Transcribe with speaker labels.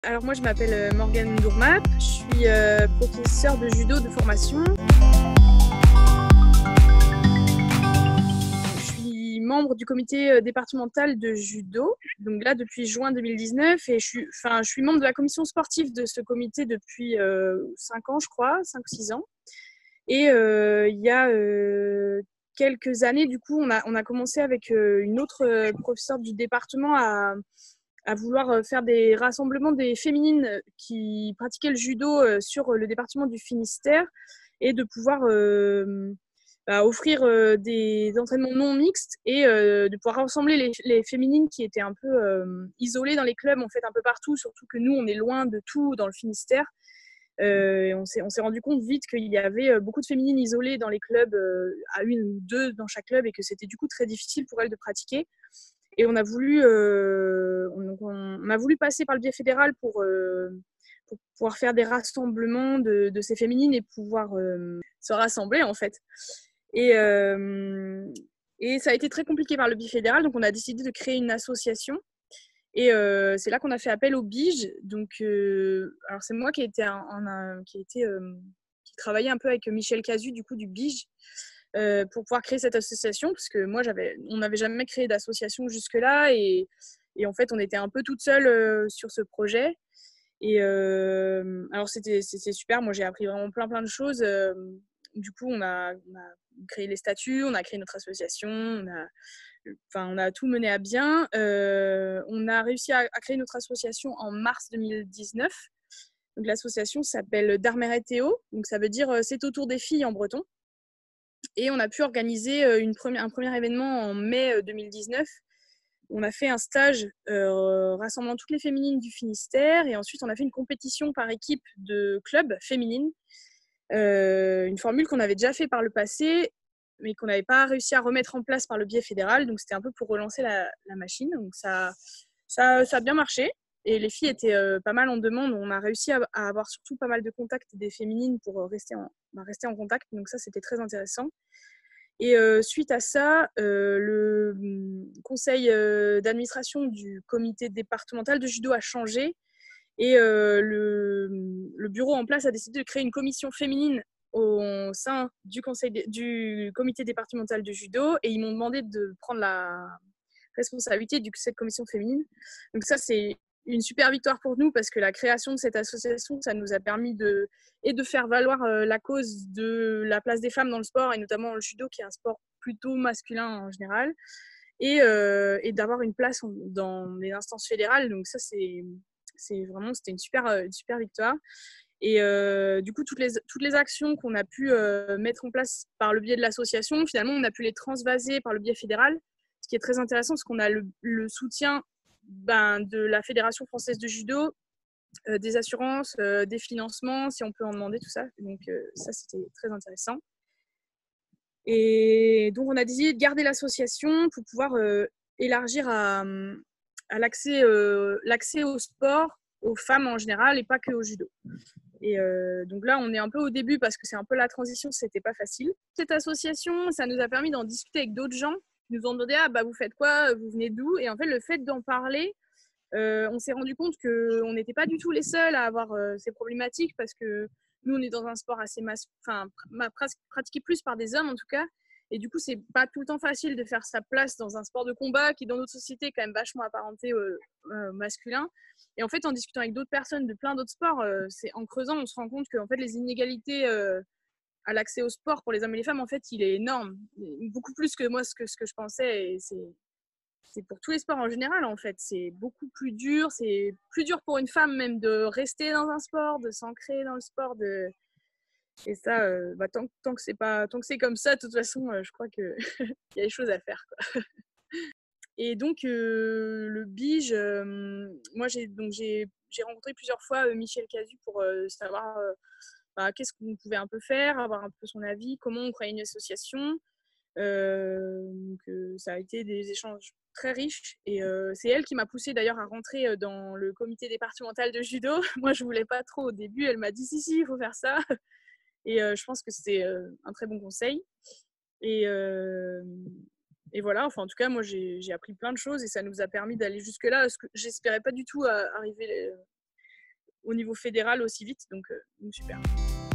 Speaker 1: Alors moi je m'appelle Morgane Dourmap, je suis professeure de judo de formation. Je suis membre du comité départemental de judo, donc là depuis juin 2019, et je suis membre de la commission sportive de ce comité depuis 5 ans je crois, 5 ou 6 ans. Et il y a quelques années du coup on a commencé avec une autre professeure du département à vouloir faire des rassemblements des féminines qui pratiquaient le judo sur le département du Finistère et de pouvoir offrir des entraînements non mixtes et de pouvoir rassembler les féminines qui étaient un peu isolées dans les clubs en fait un peu partout, surtout que nous on est loin de tout dans le Finistère. On s'est rendu compte vite qu'il y avait beaucoup de féminines isolées dans les clubs, à une ou deux dans chaque club, et que c'était du coup très difficile pour elles de pratiquer. Et on a voulu passer par le biais fédéral pour pouvoir faire des rassemblements de ces féminines et pouvoir se rassembler en fait. Et ça a été très compliqué par le biais fédéral, donc on a décidé de créer une association. Et c'est là qu'on a fait appel au BIGE. Donc, alors c'est moi qui travaillait un peu avec Michel Casu du coup du BIGE pour pouvoir créer cette association, parce que on n'avait jamais créé d'association jusque-là, et en fait on était un peu toute seule sur ce projet. Et alors c'était super, moi j'ai appris vraiment plein de choses. Du coup on a créé les statuts, on a créé notre association, on a tout mené à bien. On a réussi à créer notre association en mars 2019. Donc l'association s'appelle Darmeret Théo, donc ça veut dire c'est autour des filles en breton. Et on a pu organiser un premier événement en mai 2019. On a fait un stage rassemblant toutes les féminines du Finistère, et ensuite on a fait une compétition par équipe de clubs féminines. Une formule qu'on avait déjà fait par le passé, mais qu'on n'avait pas réussi à remettre en place par le biais fédéral. Donc c'était un peu pour relancer la machine. Donc ça a bien marché. Et les filles étaient pas mal en demande. On a réussi à avoir surtout pas mal de contacts des féminines pour rester en contact. Donc ça, c'était très intéressant. Et suite à ça, le conseil d'administration du comité départemental de judo a changé. Et le bureau en place a décidé de créer une commission féminine au sein du comité départemental de judo, et ils m'ont demandé de prendre la responsabilité de cette commission féminine. Donc ça, c'est une super victoire pour nous, parce que la création de cette association, ça nous a permis de faire valoir la cause de la place des femmes dans le sport, et notamment le judo, qui est un sport plutôt masculin en général, et d'avoir une place dans les instances fédérales. Donc ça, c'était une super victoire. Et du coup, toutes les actions qu'on a pu mettre en place par le biais de l'association, finalement, on a pu les transvaser par le biais fédéral, ce qui est très intéressant, parce qu'on a le soutien de la Fédération française de judo, des assurances, des financements, si on peut en demander, tout ça. Donc ça, c'était très intéressant. Et donc, on a décidé de garder l'association pour pouvoir élargir à l'accès au sport, aux femmes en général, et pas que au judo. Et donc là, on est un peu au début, parce que c'est un peu la transition, c'était pas facile. Cette association, ça nous a permis d'en discuter avec d'autres gens qui nous ont demandé vous faites quoi, vous venez d'où? Et en fait, le fait d'en parler, on s'est rendu compte qu'on n'était pas du tout les seuls à avoir ces problématiques, parce que nous, on est dans un sport assez pratiqué plus par des hommes en tout cas. Et du coup, c'est pas tout le temps facile de faire sa place dans un sport de combat qui, dans notre société, est quand même vachement apparenté masculin. Et en fait, en discutant avec d'autres personnes de plein d'autres sports, en creusant, on se rend compte que en fait, les inégalités à l'accès au sport pour les hommes et les femmes, en fait, il est énorme. Beaucoup plus que moi, ce que je pensais. Et c'est pour tous les sports en général, en fait. C'est beaucoup plus dur. C'est plus dur pour une femme même de rester dans un sport, de s'ancrer dans le sport. Et ça, tant que c'est comme ça, de toute façon, je crois qu'il y a des choses à faire, quoi. Et donc, le BIGE, moi, j'ai rencontré plusieurs fois Michel Casu pour savoir qu'est-ce qu'on pouvait un peu faire, avoir un peu son avis, comment on crée une association. Donc, ça a été des échanges très riches, et c'est elle qui m'a poussée d'ailleurs à rentrer dans le comité départemental de judo. Moi, je voulais pas trop au début. Elle m'a dit si, il faut faire ça. Et je pense que c'était un très bon conseil. Et voilà, enfin en tout cas, moi j'ai appris plein de choses, et ça nous a permis d'aller jusque-là, parce que j'espérais pas du tout arriver au niveau fédéral aussi vite. Donc super.